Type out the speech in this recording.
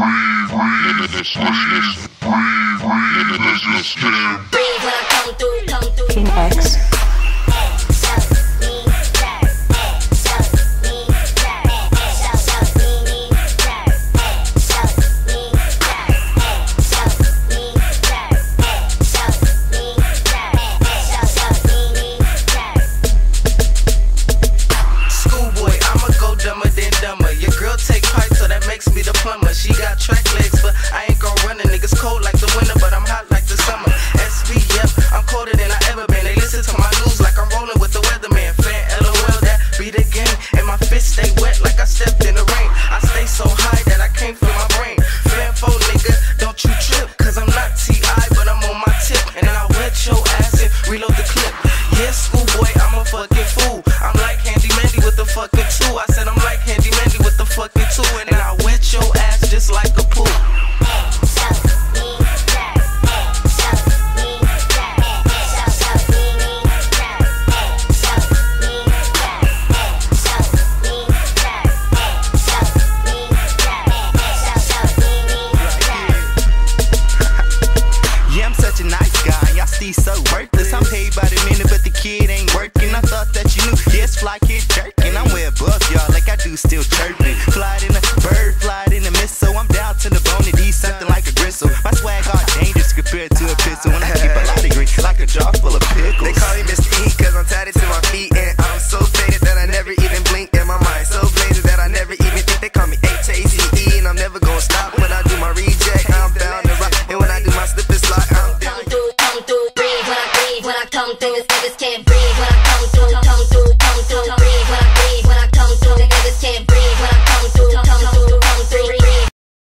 King X. She got track legs, but I ain't gon' run. The niggas cold like the winter, but I'm hot like the summer. SVF, I'm colder than I ever been. They listen to my news like I'm rolling with the weatherman. Fan LOL, that be the game. And my fists stay wet like I stepped in the rain. I stay so high that I can't feel my brain. Fan foe, nigga, don't you trip. Cause I'm not T.I., but I'm on my tip. And then I'll wet your ass and reload the clip. Yeah, schoolboy, I'm a fucking fool. I'm like Handy Mandy with the fucking two. I said I'm like Handy Mandy with the fucking two. And then I'll wet your ass just like a pool. Yeah, I'm such a nice guy, y'all see so worthless. I'm paid by the minute, but the kid ain't working. I thought that you knew, yes, fly kid jerking. I'm way above y'all, like I do still chirping. Fly in a bird, fly in a missile. I'm down to the bone, it eats something like a gristle. My swag all dangerous compared to a pistol. When I keep a lot of green, like a jar full of pickles. They call me Mr. E, cause I'm tied to my feet. And I'm so faded that I never even blink. And my mind so blazed that I never even think. They call me H-A-Z-E, and I'm never gonna stop.